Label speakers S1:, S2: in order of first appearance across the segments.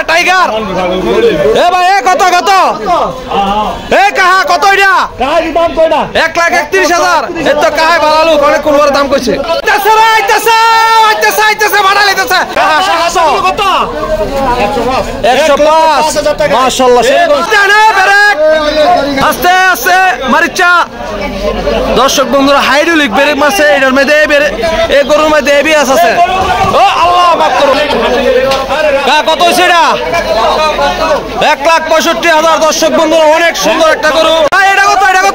S1: Tiger এ ভাই এ কত কত এ কাহা কত এটা 1,31,000 এ তো কাহাই বাড়ালো অনেক কোন বড় দাম কইছে আইতাছে ভাড়া লইতাছে কাহা কত 105 মাশাআল্লাহ জানে ব্রেক আস্তে আস্তে মারিচা দর্শক বন্ধুরা হাইড্রোলিক ব্রেক মারছে এটার মধ্যে এই গরুর মধ্যে এবিএস আছে ও আল্লাহ মাফ করুন কত হইছে এটা 1,65,000 দর্শক বন্ধুরা অনেক সুন্দর একটা গরু এটা কত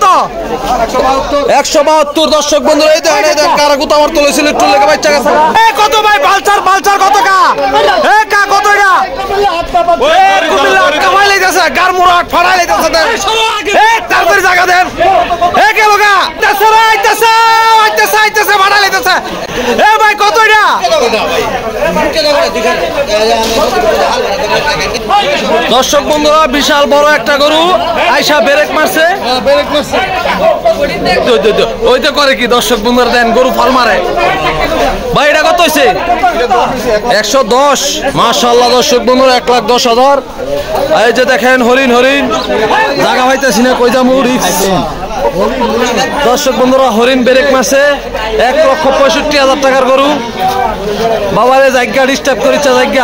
S1: 172 দর্শক বন্ধুরা এই দেখেন কারা গুতা আমার তুলেছিল একটু লেগে বাচ্চা গেছে এই কত ভাই বালচার কত কা এ কা কত এটা ওই কুমিল্লা কামাই লাইতাছে গার মুরাট ফাড়াই লাইতাছে এই তারপরে জায়গা দেন এ কে লগা আইতাছে ফাড়াই লাইতাছে এ ভাই কত এটা দর্শক বন্ধুরা বিশাল বড় একটা গরু আয়শা ব্রেক মারছে ওইটা করে কি দর্শক বন্ধুরা দেন গরু ফাল মারে ভাই এটা কত হইছে 110 মাশাআল্লাহ দর্শক বন্ধুরা 1,10,000 এই যে দেখেন হরিণ জায়গা পাইতেছি না কই যামু রিক্স দর্শক বন্ধুরা হরিণ ব্রেক মারছে 1,65,000 টাকার গরু বাবারে জায়গা ডিস্টার্ব করেছে জায়গা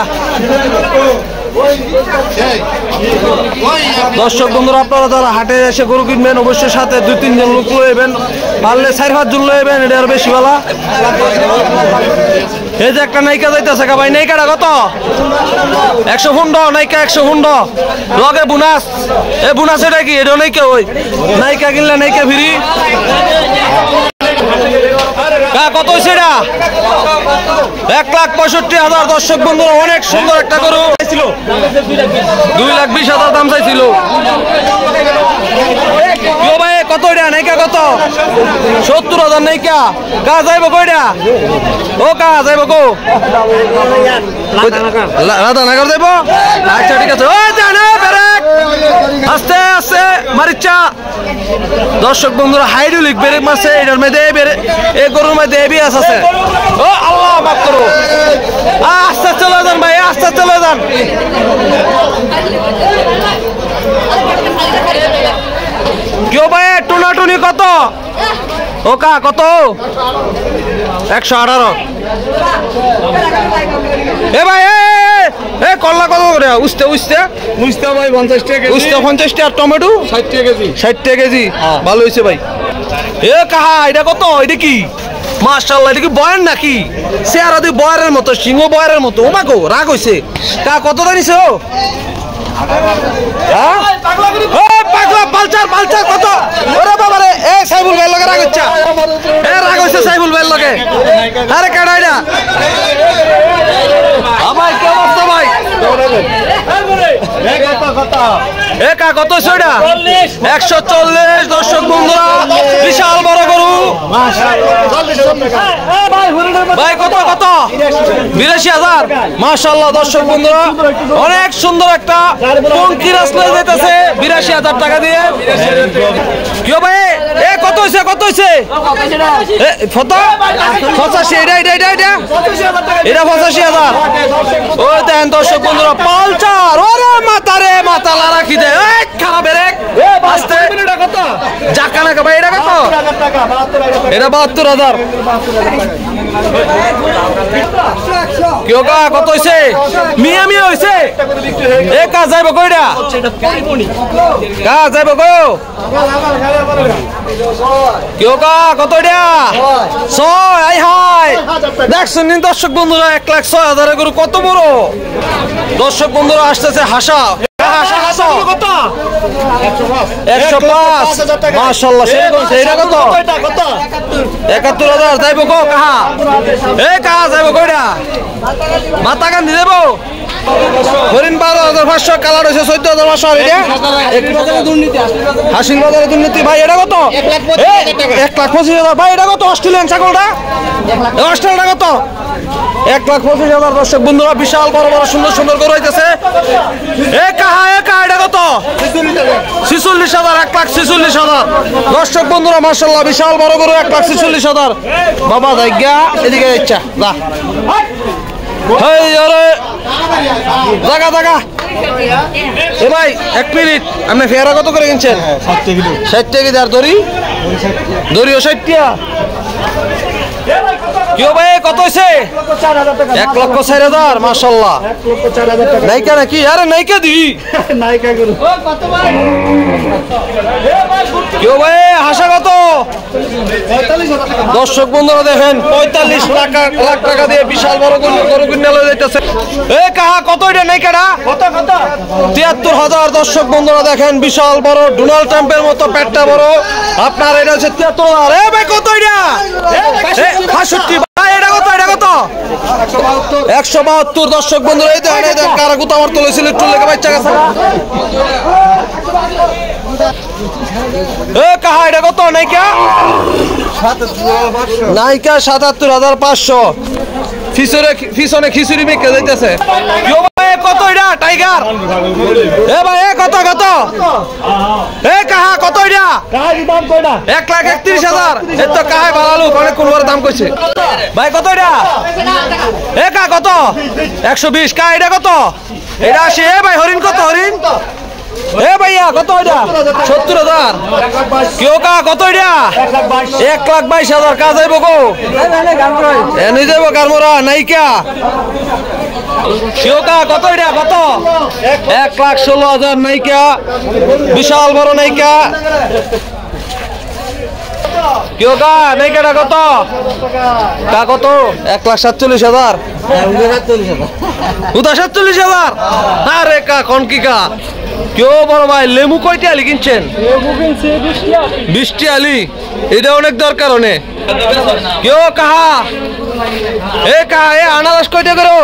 S1: দর্শক বন্ধুরা আপনারা যারা হাটে এসে গরু কিনবেন অবশ্যই সাথে 2-3 জন লোক লইবেন পারলে 4-5 জন লইবেন এটা আর বেশি ভালো এই যে একটা নাইকা যাইতেছে ভাই নাইকাটা কত 100 হুন্ড নাইকা 100 হুন্ড লগে বোনাস এই বোনাস এটা কি এটা নাইকা ওই নাইকা কিনলে নাইকা ফ্রি কত হইছে এটা 1,65,000 দর্শক বন্ধুরা অনেক সুন্দর একটা গরু ছিল 2,20,000 দাম চাইছিল ভাই কত এটা নাইকা কত 70,000 নাইকা কা যাইব কইটা ও কা যাইব কো রাধানগর যাইব আচ্ছা ঠিক আছে ওই জানে ব্রেক আস্তে আস্তে মারিচা দর্শক বন্ধুরা হাইড্রোলিক ব্রেক মারছে এটার মধ্যে এই গরুর মধ্যে এবিএস আছে ও আল্লাহ মাফ করো আস্তে চলে যান ভাই আস্তে চলে যান কেউ ভাই টুনাটুনি কত ও কা কত 118 এ ভাই এ কল্লা কত করে উস্তে ভাই 50 টাকা উস্তে 50 টাকা আর টমেটো 60 টাকা কেজি 60 টাকা কেজি ভালো হইছে ভাই এ কাহা এটা কত এটা কি মাশাআল্লাহ এটা কি বয়ার নাকি চেহারা দি বয়ারের মতো সিংহ বয়ারের মতো ও মা গো রাগ হইছে কা কত জানিছো হ্যাঁ পাগলা পালচার কত ওরে বাবা রে এ সাইবুল ভাই লগে রাগ হচ্ছে রাগ হইছে সাইবুল ভাই লগে আরে কাটা এটা ভাই কি অবস্থা ভাই এ কা কত ছয়টা 140 দর্শক বন্ধুরা বিশাল বড় গরু ভাই কত 82,000 মাশাআল্লাহ দর্শক বন্ধুরা অনেক সুন্দর একটা পঙ্কি রাস্তা যাইতেছে 82,000 টাকা দিয়ে কি ভাই এ কত হইছে এ ফটো 85 এটা 85,000 ও দেন দর্শক বন্ধুরা পালচার ওরে মাথা লারাখি দে এই খারাপ ব্রেক আস্তে এটা কত জাকানা ভাই এটা কত এটা 72,000 কিও কা কত হইছে মিয়া হইছে এ কা যাইব কইরা কা যাইব কো কিও কা কত এটা 6 আই হাই দেখছেন দর্শক বন্ধুরা 1,06,000 এর গরু কত বড় দর্শক বন্ধুরা আসতেছে হাসা কত 105 মাশাআল্লাহ সেইটা কত 71,000 যাইব কো কাহা এ কাহা যাইব কইরা মাথা গান দি দেব হরিণ 12,500 কালার হইছে 14,500 এটা হাসিল বাজারে দুর্নীতি ভাই এটা কত 1,25,000 ভাই এটা কত অস্ট্রেলিয়ান ছাগলটা অস্ট্রেলিয়ান কত 1,25,000 দর্শক বন্ধুরা বিশাল বড় সুন্দর গরু হইতেছে এ কাহা এটা কত 46,000 1,46,000 দর্শক বন্ধুরা মাশাআল্লাহ বিশাল বড় গরু 1,46,000 বাবা জায়গা এদিকে ইচ্ছা যা এই আরে জায়গা এ ভাই 1 মিনিট, আপনি ফেরা কত করে কিনছেন? 60 টাকা। আর দড়ি? দড়িও 60 টাকা। কেউ ভাই কত হয়েছে? 1,04,000। মাশাআল্লাহ, নাইকা নাকি? আরে নাইকা দি কেউ ভাই হাসা কত? দর্শক বন্ধুরা দেখেন 45 লাখ টাকা দিয়ে বিশাল বড় গরু কিনে যাইতেছে। এ কাহা কত এটা নাইকাটা? 73,000। দর্শক বন্ধুরা দেখেন বিশাল বড় ডোনাল্ড ট্রাম্পের মতো পেটটা বড়। আপনার এটা হচ্ছে 73,000। এ ভাই কত এটা? 65। ভাই এটা কত? এটা কত? 172। দর্শক বন্ধুরা এই দেখেন কারা কুতা আমার তুলেছিল একটু লেগে বাচ্চা গেছে। এ কাহা এটা কত নাইকা? নাইকা 77,500। পিছনে খিচুড়ি মেখে যাইতেছে। কত এটা টাইগার? এ ভাই কত কত? এ কাহা কত এটা? 1,31,000। এর তো কাহাই বাড়ালো, অনেক কোন দাম কইছে। ভাই কত এটা? এ কা কত? 120। কা এটা কত? এটা 80। এ ভাই হরিণ কত? হরিণ এ ভাইয়া কত এটা? 70,000। কেউ কা কত এটা? 1,22,000। কা যাইব গো? এনে যাইব গারমোরা নাইকা। কেউ কা কত এটা? কত? 1,16,000 নাইকা, বিশাল বড় নাইকা। কেউ কা নাইকাটা কত? কা কত? 1,47,000। 47,000। আরে কা কোন কি কা? কেউ বড় ভাই লেবু কয়টি আলি কিনছেন? 20টি আলি। এটা অনেক দরকার অনেক। কেউ কাহা? এ কাহা এ আনারস কয়টা করো?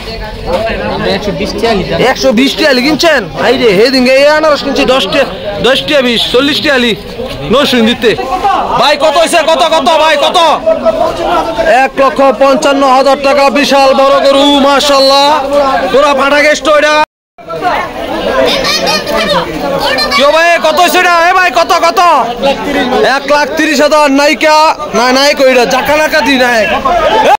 S1: 120টি আলি কিনছেন? আই রে হে দিন এই আনারস কিনছি 10টি 20 40টি আলি নসুন দিতে। ভাই কত হয়েছে? কত কত ভাই কত? 1,55,000 টাকা। বিশাল বড় গরু মাশাআল্লাহ, পুরা ফাটা গেষ্ট। এটা কেউ ভাই কত হয়েছে এটা? এ ভাই কত কত? 1,30,000 নাইকা। না নাই কইরা জাকা নাকা দি নাই।